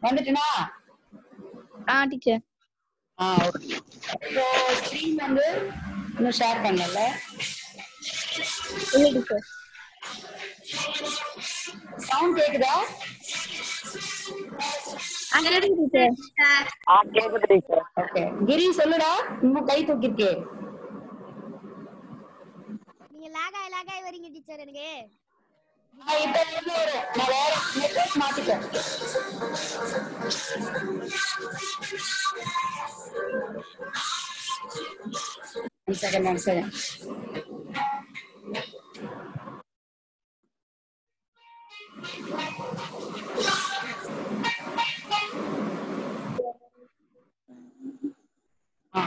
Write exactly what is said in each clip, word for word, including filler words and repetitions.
வந்துட்டனா? ஆ டீச்சர். ஆ ஓகே. இப்போ ஸ்க்ரீன் வந்து இன்னும் ஷேர் பண்ணல. இல்ல டீச்சர். சவுண்ட் கேக்குதா? ஆ கேக்குது டீச்சர். ஆ கேக்குது டீச்சர். ஓகே. கிரி சொல்லுடா. இன்னும் கை தூக்கிருக்கே. நீங்க லாக் ஆயி லாக் ஆயி வரீங்க டீச்சர் எனக்கு. ஆ இப்ப என்ன வரும்? நான் வேற நெட்வொர்க் மாத்திட்டேன். One second, one second. Ah.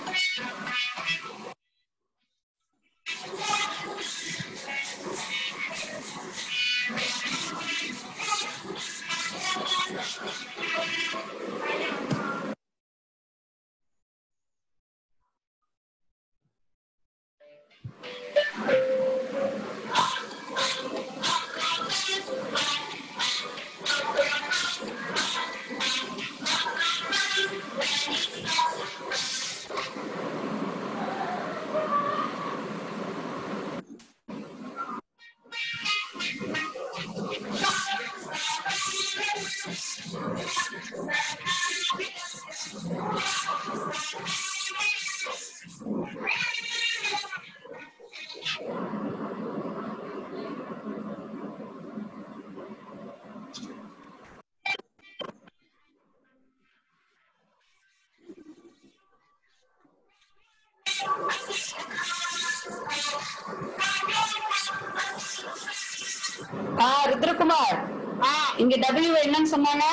ஆ ருத்ரகுமார், இங்க W என்னன்னு சொன்னாங்க?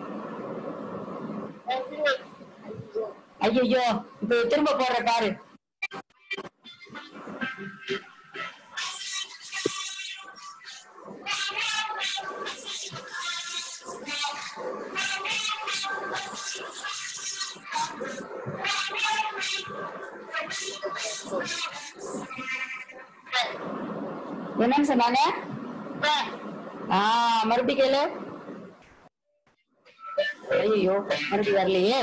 ஐயோ இப்ப திரும்ப போடுற பாரு. என்னன்னு சொன்னாங்க? ஆ மறுபடியும் கேளு. ஐயோ மறுபடியும் வரலையே.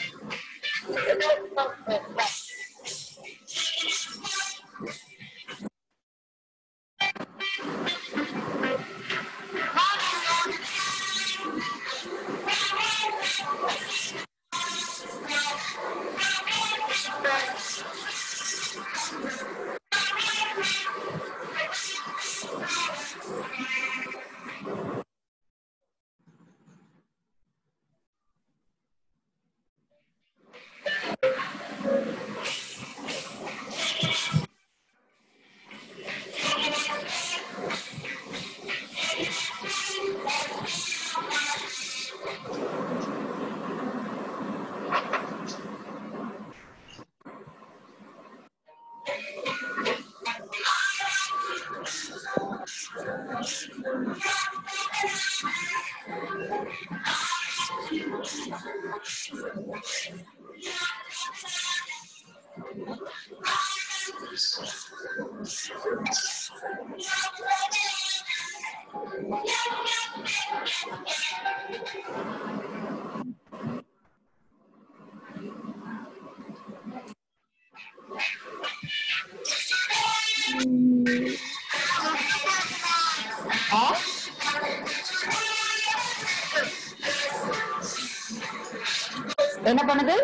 என்ன பண்ணுது?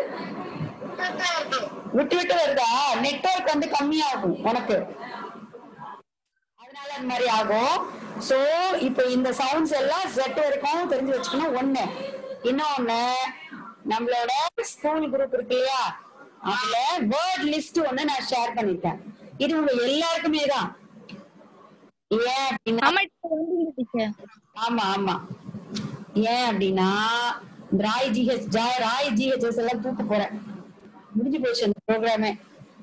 விட்டு விட்டு வருதா? நெட்வொர்க் வந்து கம்மியாகும் உனக்கு, அதனால அந்த மாதிரி ஆகும். சோ இப்போ இந்த சவுண்ட்ஸ் எல்லாம் Z வரைக்கும் தெரிஞ்சு வச்சுக்கணும். ஒண்ணு இன்னொன்னு, நம்மளோட ஸ்கூல் குரூப் இருக்கு இல்லையா, அதுல வேர்ட் லிஸ்ட் ஒண்ணு நான் ஷேர் பண்ணிட்டேன். இது உங்க எல்லாருக்குமே தான். ஏன் அப்படின்னா, ஆமா ஆமா ஏன் அப்படின்னா ராய் ஜிஹெச் ராய் ஜிஹெச்எஸ் எல்லாம் தூக்க போறேன். முடிஞ்சு போச்சு இந்த ப்ரோக்ராமே.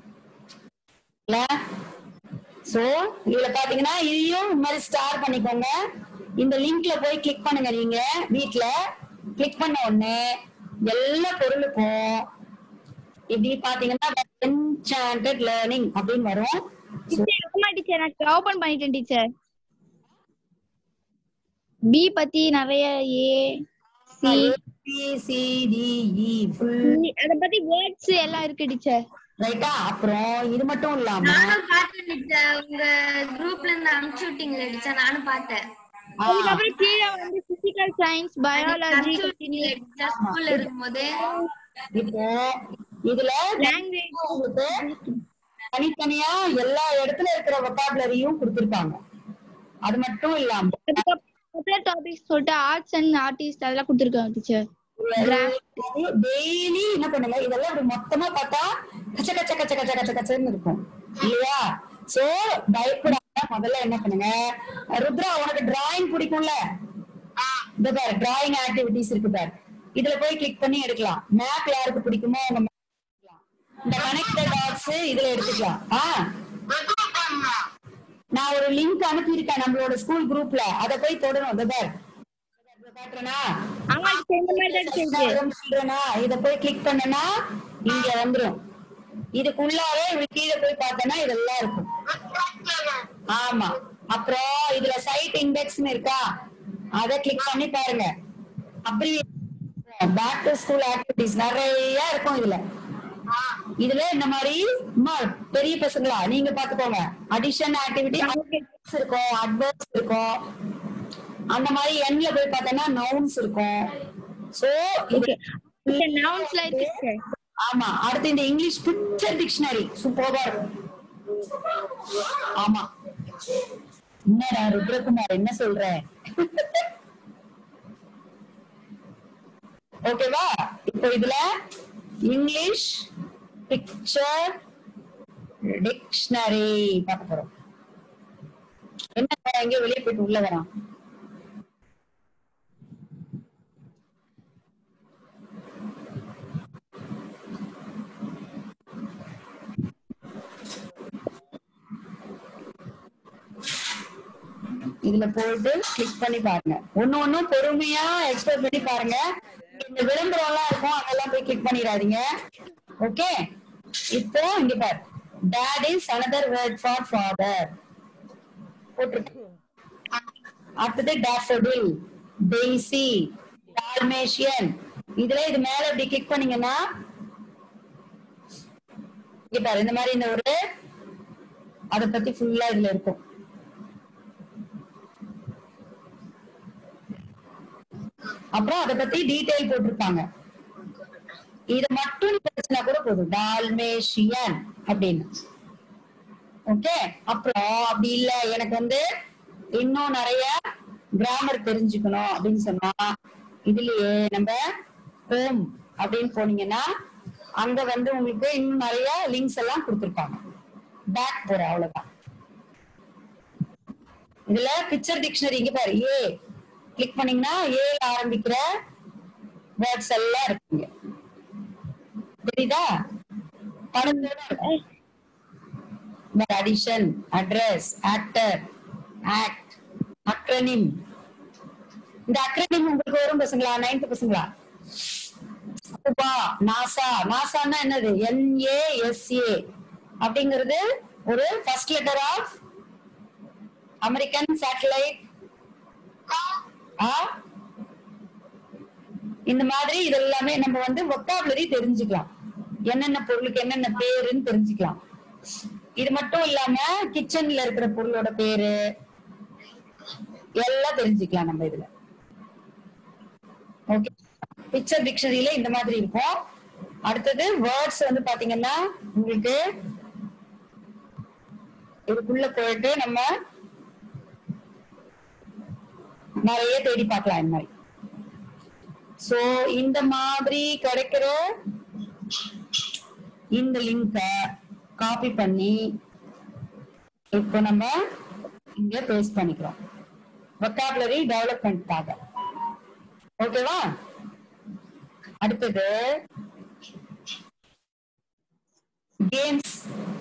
சோ இதுல பாத்தீங்கன்னா இதையும் இந்த மாதிரி ஸ்டார் பண்ணிக்கோங்க. இந்த லிங்க்ல போய் கிளிக் பண்ணுங்க. நீங்க வீட்ல கிளிக் பண்ண உடனே எல்லா பொருளுக்கும் இப்படி பாத்தீங்கன்னா என்சாண்டட் லேர்னிங் அப்படின்னு வரும். டீச்சர் நான் ஓபன் பண்ணிட்டேன் டீச்சர். பி பத்தி நிறைய A C A B C D E full அத பத்தி வேர்ட்ஸ் எல்லாம் இருக்கு டீச்சர். ரைட்டா. அப்புறம் இது மட்டும் இல்லாம நானும் பார்த்தேன் டீச்சர், உங்க குரூப்ல இருந்து அனுப்பிச்சு விட்டீங்களே டீச்சர், நானும் பார்த்தேன். அதுக்கப்புறம் கீழே வந்து பிசிக்கல் சயின்ஸ், பயாலஜி, ஸ்கூல்ல இருக்கும்போது இப்போ இதுல லாங்குவேஜ் உங்களுக்கு தனித்தனியா எல்லா இடத்துல இருக்கிற வொக்காபுலரியும் கொடுத்திருக்காங்க. அது மட்டும் இல்லாம அதுக்கப்புறம் டாபிக்ஸ் சொல்லிட்டு ஆர்ட்ஸ் அண்ட் ஆர்டிஸ்ட் அதெல்லாம் கொடுத்துருக்காங்க டீச்சர். டெய்லி என்ன பண்ணுங்க, இதெல்லாம் இப்படி மொத்தமா பார்த்தா கச்ச கச்ச கச்ச கச்ச கச்ச கச்சன்னு இருக்கும் இல்லையா? சோ பயப்படாம முதல்ல என்ன பண்ணுங்க, ருத்ரா உனக்கு டிராயிங் பிடிக்கும்ல, இந்த பாரு டிராயிங் ஆக்டிவிட்டிஸ் இருக்கு பாரு, இதுல போய் கிளிக் பண்ணி எடுக்கலாம். மேப் யாருக்கு பிடிக்குமோ அவங்க இந்த கனெக்டட் டாட்ஸ் இதுல எடுத்துக்கலாம். ஆஹ் நான் ஒரு லிங்க் அனுப்பியிருக்கேன் நம்மளோட ஸ்கூல் குரூப்ல, அத போய் தொடரும். இந்த பாரு காட்டுறேனா, இத போய் கிளிக் பண்ணனா இங்க வந்துரும். இதுக்குள்ளாவே கீழே போய் பார்த்தனா இதெல்லாம் இருக்கும். ஆமா. அப்புறம் இதுல சைட் இண்டெக்ஸ் இருக்கா, அத கிளிக் பண்ணி பாருங்க. அப்படி பேக் டு ஸ்கூல் ஆக்டிவிட்டிஸ் நிறைய இருக்கும் இதுல. இதுல இந்த மாதிரி பெரிய பசங்களா நீங்க பாத்துக்கோங்க, அடிஷன் ஆக்டிவிட்டி இருக்கும், அட்வர்ப்ஸ் இருக்கும். அந்த மாதிரி எண்ட்ல போய் பார்த்தா நவுன்ஸ் இருக்கும். சோ இது நவுன்ஸ்ல இருக்கு. ஆமா. அடுத்து இந்த இங்கிலீஷ் பிக்சர் டிக்ஷனரி சூப்பரா இருக்கும். ஆமா. என்னடா ருத்ரகுமார் என்ன சொல்ற? ஓகேவா? இப்போ இதுல இங்கிலீஷ் பிக்சர் டிக்ஷனரி பார்க்க போறோம். என்ன எங்க வெளியே போயிட்டு உள்ள வரான்? இதுல போயிட்டு கிளிக் பண்ணி பாருங்க. ஒண்ணு ஒண்ணும் பொறுமையா எக்ஸ்பிளைன் பண்ணி பாருங்க. இந்த விளம்பரம் எல்லாம் இருக்கும், அதெல்லாம் போய் கிளிக் பண்ணிடாதீங்க. ஓகே. இப்போ இங்க பாரு, dad is another word for father போட்டுருக்கு. அடுத்தது daffodil, daisy, dalmatian. இதுல இது மேல இப்படி கிளிக் பண்ணீங்கன்னா இங்க பாரு இந்த மாதிரி இந்த ஒரு அத பத்தி ஃபுல்லா இதுல இருக்கும். அப்புறம் அத பத்தி டீடைல் போட்டிருப்பாங்க. இத மட்டும் பிரச்சனை கூட போதும், டால்மேஷியன் அப்படின்னு. ஓகே. அப்புறம் அப்படி இல்ல எனக்கு வந்து இன்னும் நிறைய கிராமர் தெரிஞ்சுக்கணும் அப்படின்னு சொன்னா இதுலயே நம்ம ஹோம் அப்படின்னு போனீங்கன்னா அங்க வந்து உங்களுக்கு இன்னும் நிறைய லிங்க்ஸ் எல்லாம் கொடுத்திருப்பாங்க. பேக் போற அவ்வளவுதான். இதுல பிக்சர் டிக்ஷனரி இங்க பாரு, ஏ கிளிக் பண்ணீங்கன்னா ஏல ஆரம்பிக்கிற வேர்ட்ஸ் எல்லாம் இருக்குங்க. தெரியுதா? Addition, address, actor, act, acronym. இந்த அக்ரோனிம் உங்களுக்கு வரும் பசங்களா? நைன்த் பசங்களா? நாசா. நாசான்னா என்னது? என் ஏ எஸ் ஏ அப்படிங்கிறது ஒரு first letter of American satellite. இந்த மாதிரி இதெல்லாமே நம்ம வந்து வொக்காபுலரி தெரிஞ்சுக்கலாம், என்னென்ன பொருளுக்கு என்னென்ன பேருன்னு தெரிஞ்சுக்கலாம். இது மட்டும் இல்லாம கிச்சன்ல இருக்கிற பொருளோட பேரு எல்லாம் தெரிஞ்சுக்கலாம் நம்ம இதுல. ஓகே. பிக்சர் டிக்ஷனரியில இந்த மாதிரி இருக்கும். அடுத்தது வேர்ட்ஸ் வந்து பாத்தீங்கன்னா உங்களுக்கு இதுக்குள்ள போயிட்டு நம்ம நிறைய தேடி பார்க்கலாம் இந்த மாதிரி. சோ இந்த மாதிரி கிடைக்கிற இந்த லிங்க காப்பி பண்ணி இப்போ நம்ம இங்க பேஸ்ட் பண்ணிக்கிறோம் வொக்காபுலரி டெவலப்மென்ட்காக. ஓகேவா? அடுத்தது கேம்ஸ்.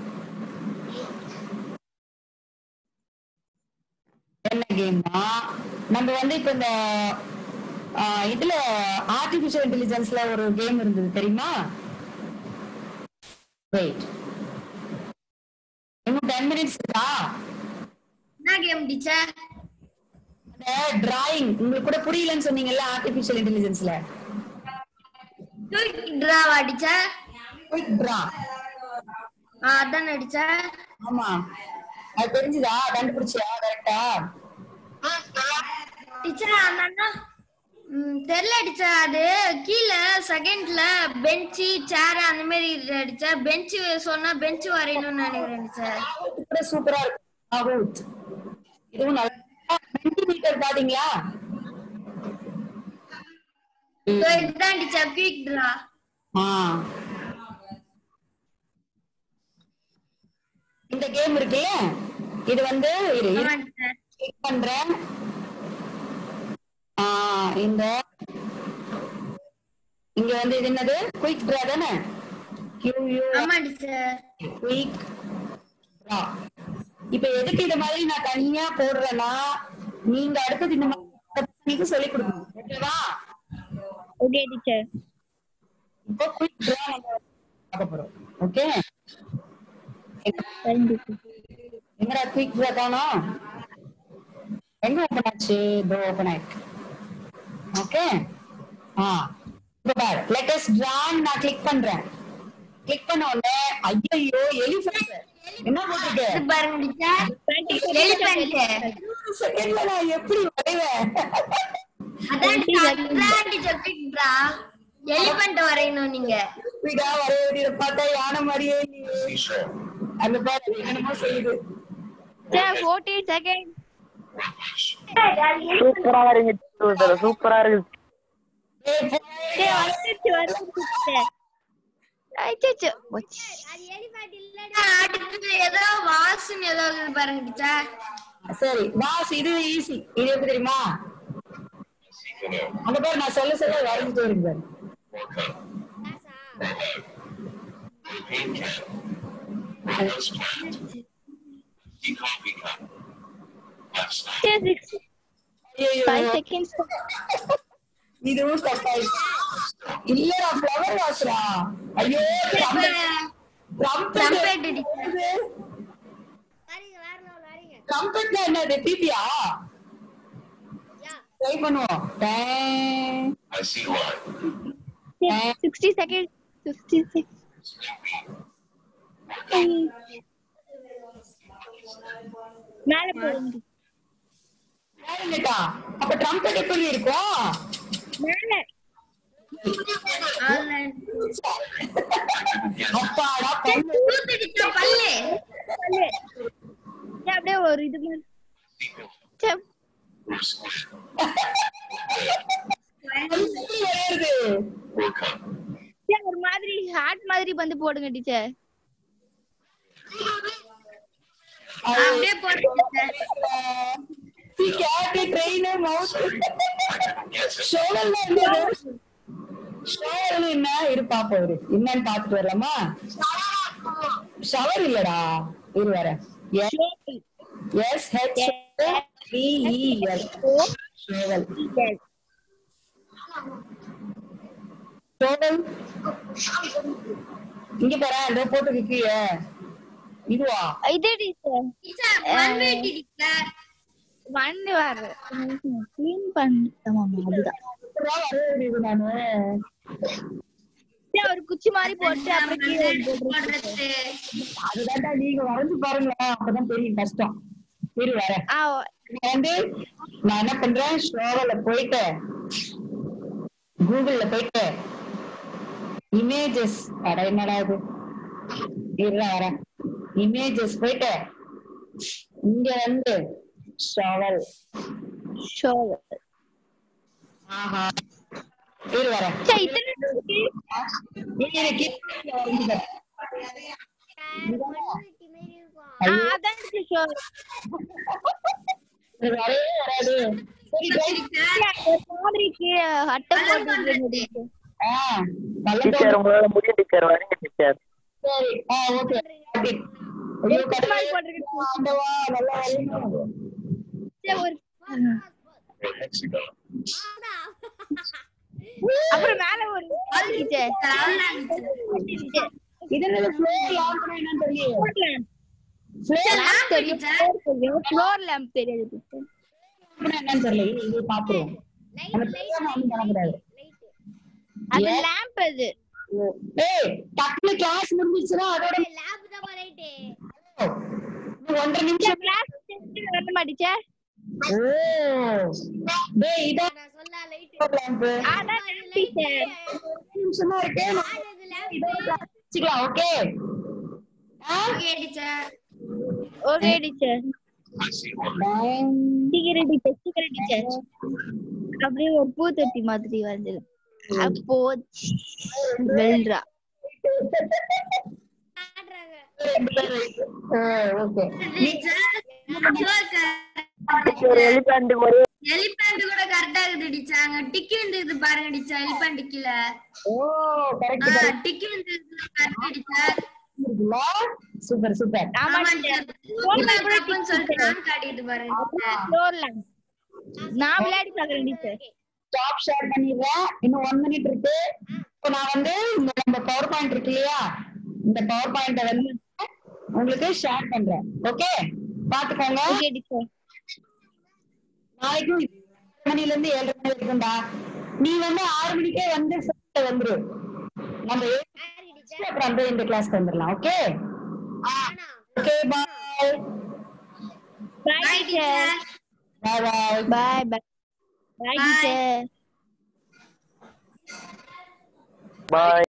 என்ன கேம்னா நம்ம வந்து இப்ப இந்த இதுல ஆர்டிபிஷியல் இன்டெலிஜென்ஸ்ல ஒரு கேம் இருந்தது தெரியுமா? வெயிட், இன்னும் டென் மினிட்ஸ் இருக்கா? என்ன கேம் டீச்சர்? அந்த டிராயிங் உங்களுக்கு கூட புரியலன்னு சொன்னீங்கல்ல ஆர்டிபிஷியல் இன்டெலிஜென்ஸ்ல. குயிக் டிராவா டீச்சர்? Quick draw. ஆ அதான் டீச்சர். ஆமா. அது தெரிஞ்சுதா? கண்டுபிடிச்சியா கரெக்ட்டா? டீச்சர் அண்ணா தெரியல டீச்சர். அது கீழ செகண்ட்ல பெஞ்ச் சேர் அந்த மாதிரி டீச்சர். பெஞ்ச் சொன்னா பெஞ்ச் வரையணும்னு நினைக்கிறேன் டீச்சர். கூட சூப்பரா இருக்கு. ஆகுட். இதுவும் நல்லா சென்டிமீட்டர் பாத்தீங்களா? இதுதான் டீச்சர் குயிக் டிரா. ஆ. இந்த கேம் இருக்குல்ல இது வந்து இரு கிளிக் பண்றேன். ஆ இந்த இங்க வந்து இது என்னது குயிக் டிரா தானே? Q U ஆமா டீச்சர். Quick draw. இப்போ எதுக்கு இந்த மாதிரி நான் தனியா போடுறேன்னா நீங்க அடுத்து இந்த மாதிரி சொல்லி கொடுக்கணும். ஓகேவா? Okay teacher. இப்போ குயிக் டிரா நம்ம பார்க்க போறோம். ஓகே? என்னடா குயிக் டிரா காணோம்? எங்க ஓபன் ஆச்சு? இதோ ஓபன் ஆயிருக்கு. ஓகே? ஆ இப்போ பாரு லெட் அஸ் டிரா நான் கிளிக் பண்றேன். கிளிக் பண்ண உடனே ஐயோ எலிஃபென்ட் என்ன போட்டுருக்கு? இது பாருங்க டீச்சர். எலிஃபென்ட். செகண்ட்ல நான் எப்படி வரைவேன்? அதான் டீச்சர் குயிக் டிரா. எலிஃபென்ட் வரையணும் நீங்க. இதா வரையறத பார்த்தா யானை மாதிரியே நீ அந்த பாரு என்னமோ செய்யுது. Sir fourteen second. சூப்பரா வரீங்க டீச்சர். சூப்பரா இருக்கு. சார் வந்துச்சு வந்துச்சு சார். ஐச்சோ போச்சு. அது எலிஃபென்ட் இல்லடா. அடுத்து ஏதோ வாசன் ஏதோ இது பாருங்க டீச்சர். சரி வாஸ் இது ஈஸி. இது எப்படி தெரியுமா? அந்த பேர் நான் சொல்ல சொல்ல வரைஞ்சிட்டே இருக்கேன். five seconds. இதுவும் தப்பாயிடுச்சு. இல்லடா ஃப்ளவர் வாஸ்ரா. ஐயோ ட்ரம்பெட் டீச்சர். வரீங்க வரணும் வரீங்க. ட்ரம்பெட்னா என்னது? பிபியா? ட்ரை பண்ணுவோம். Time I see why. sixty seconds. fifty-six. மேல போடுங்க. வேறங்கடா. அப்ப ட்ரம்பெட் எப்படி இருக்கும்? மேல. அப்பாடா பல்லு. தூத்து டீச்சர் பல்லு. பல்லு. ஏன் அப்படியே ஒரு இது மாதிரி. சப். வருது. ஏன் ஒரு மாதிரி ஹார்ட் மாதிரி வந்து போடுங்க டீச்சர். அப்படியே போடுங்க teacher. See cat train mouse shovel என்னது? ஷோவல் என்ன இரு பாப்போம். இரு என்னன்னு பாத்துட்டு வரலாமா? ஷவர் இல்லடா. இரு வர. S H V E L shovel. Shovel இங்க பாரு இதோ போட்டு கீழே. இதுவா? இது teacher. Teacher one eighty teacher. One வர க்ளீன் பண்ணலாமா? அதுதான் வரது நானு. ஒரு குச்சி மாதிரி போட்டு அப்புறம் கீழே போடுறது. அதுதான்டா நீங்க வரைஞ்சு பாருங்களேன் அப்பதான் தெரியும் கஷ்டம். சரி வர ஆ வந்து நான் என்ன பண்றேன் ஷோவல போயிட்டு கூகுள்ல போயிட்டு இமேஜஸ் அட என்னடா இது இருடா வர இமேஜஸ் போயிட்டு இங்க வந்து ஷோவல் ஷோவல். ஆஹா இரு வர சரி இதெல்லாம் இருக்கு. ஆ அதான் ஷோவல். வரவே வராது. சரி மாதிரிக்கு அட்டை போட்டு ஆஹ் டீச்சர் உங்களால முடியும் டீச்சர். வரீங்க டீச்சர். சரி ஆ ஓகே. ஐயோ கடவுளே ஆண்டவா நல்லா வரணும். ஒரு Or hexagon. அப்புறம் மேல ஒரு டீச்சர். இது என்னது ஃப்ளோர் லாம்ப்னா என்னன்னு தெரியல. ஃப்ளோர் லேம்ப் தெரியும். ஃப்ளோர் லேம்ப் தெரியாது டீச்சர். என்னன்னு தெரியல இது பாத்துருவோம். லைட் நம்ம லைட் தெரியாம ஒண்ணும் பண்ணக்கூடாது. லைட் அது லேம்ப் அது. ஏய் டக்குனு கிளாஸ் முடிஞ்சிச்சுன்னா அதோட லேப் தான் லைட். நீ ஒன்றரை நிமிஷம் கிளாஸ் டெஸ்ட் வர மாட்டீச்சே. ஓ டேய் இதான் நான் சொல்ல லைட் lamp. அதான் டீச்சர். ஒரு நிமிஷம் தான் இருக்கு. அது லேப் வச்சுக்கலாம். Okay okay teacher. Okay teacher. I see one. சீக்கிரம் டீச்சர் சீக்கிரம் டீச்சர். அப்படியே ஒரு பூ தொட்டி மாதிரி வந்துடும். அப்போ வெல்றா. ஆடுறாங்க. ஓகே டீச்சர் ஒரு எலிபென்ட் ஒரு எலிபென்ட் கூட கரெக்டா இருக்குது டீச்சர். அங்க டிக்கி வந்து பாருங்க டீச்சர். எலிபென்ட் கீழ ஓ கரெக்ட் ஆ கரெக்ட் டிக்கி வந்து கரெக்ட் டீச்சர். இருக்குல்ல. Super super. ஆமா ஆமா டீச்சர். டீச்சர். போன்ல தப்புன்னு சொல்லிட்டு நான் காட்டிட்டு பாருங்க டீச்சர். ஃப்ளோர்லாம். நான் விளையாடி பார்க்கறேன் டீச்சர். ஸ்டாப் ஷேர் பண்ணிடுறேன். இன்னும் ஒன் மினிட் இருக்கு. இப்போ நான் வந்து இந்த நம்ம பவர் பாயிண்ட் இருக்கு இல்லையா, இந்த பவர் பாயிண்ட வந்து உங்களுக்கு ஷேர் பண்றேன். ஓகே பாத்துக்கோங்க. Okay teacher. நாளைக்கும் ஏழு மணில இருந்து ஏழரை மணி வரைக்கும்டா. நீ வந்து ஆறு மணிக்கே வந்து ஃப்ரெண்ட்ல வந்துரு. நம்ம ஏழு மணிக்கு அப்புறம் அந்த இந்த கிளாஸ்க்கு வந்துடலாம். Okay okay bye bye bye teacher. Teacher. Bye bye. Bye bye. Bye teacher. பாய்.